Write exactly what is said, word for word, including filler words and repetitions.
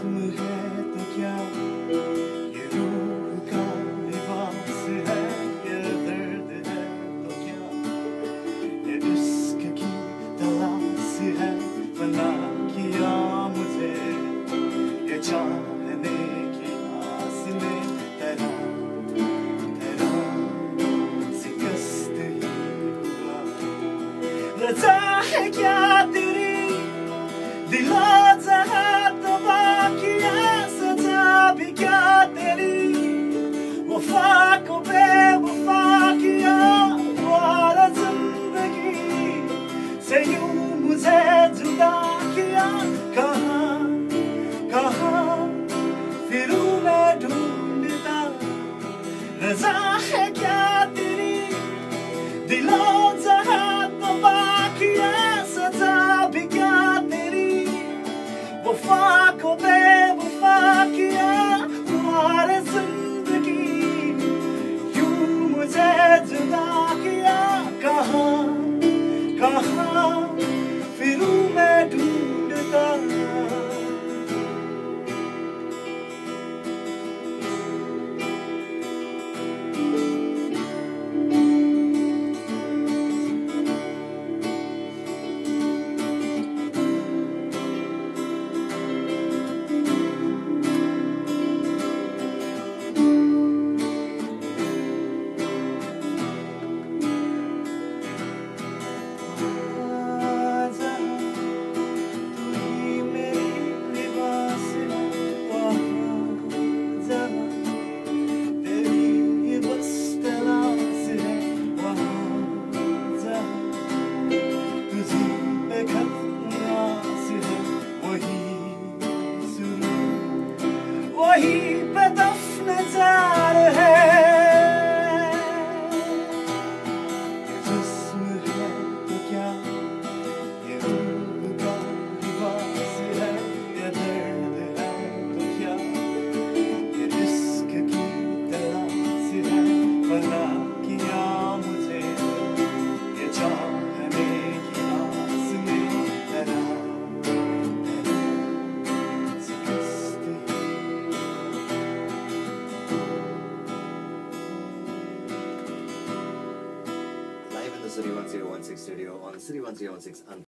जिस्म है तो क्या ये रूह का लिबास है, ये दर्द है तो क्या ये इश्क की तलाश है। बना किया मुझे ये चाहने की आस में, तेरा तेरा शिकस्त ही हुआ। रजा है क्या तेरी दिलो जहां तो बाकिया, सजा भी क्या तेरी वफा को बेवफा किया। और जिंदगी से यूं मुझे जुदा किया। कहाँ कहाँ फिरूं मैं ढूंढता, रजा है क्या तेरी दिलो जहां तो बाकिया, सजा भी क्या तेरी वफा को बेवफा किया। तुम्हारे जिंदगी यूं मुझे जुदा किया। कहाँ कहाँ फिरूं मैं ढूंढता। वही बेदफ्न जार है, जिस्म है तो क्या ये रूह का लिबास है, ये दर्द है तो क्या ये इश्क की तलाश है। बना किया मुझे ये चाहने की आस में, तेरा City one zero one six studio on City one zero one six